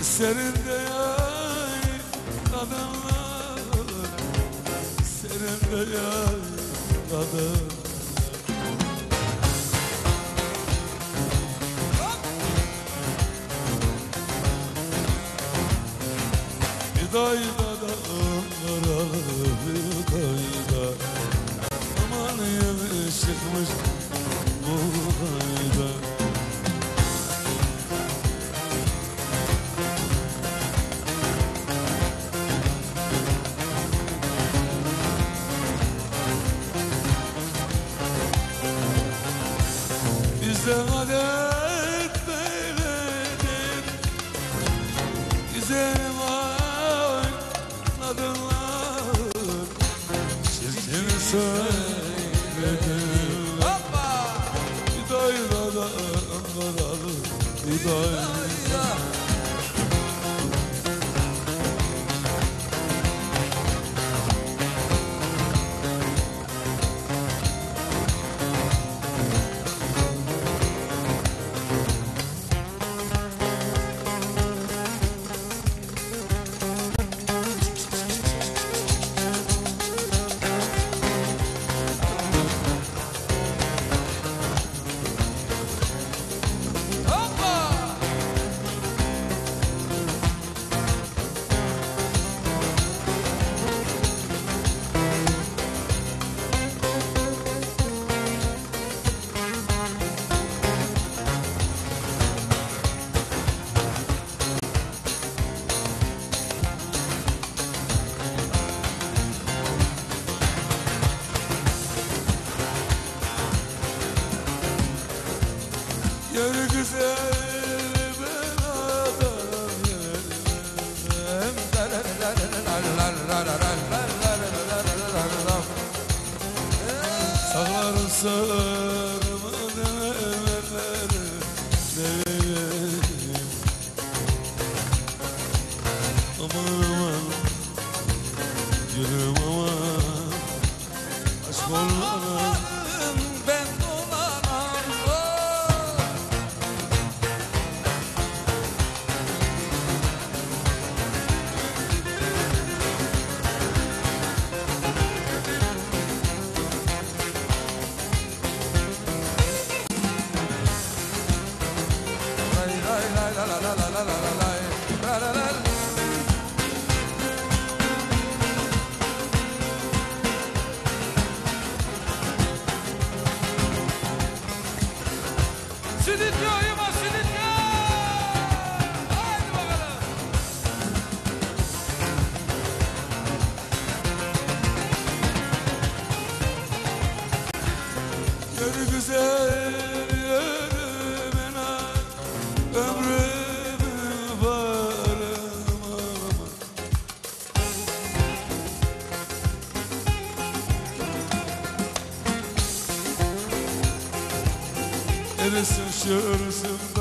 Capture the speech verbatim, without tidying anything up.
Senin de yay kadınlar, senin de yay kadınlar. Hidayda dağlara, hidayda aman yemiş çıkmış buğdayda. Bize adet böyledir, güzelim oynadınlar, çirkin söyledim. Hidayda da karalı, hidayda. Yürü güzel ben adam yerim, saklarım sarımın emelleri seveyim. Aman aman gülüm aman, aşk olmadan ben dolanam. Sidityo'yum o Sidityo! Haydi bakalım! Yürü güzel yürü menak, ömrümü varım aman. Erisin şuursun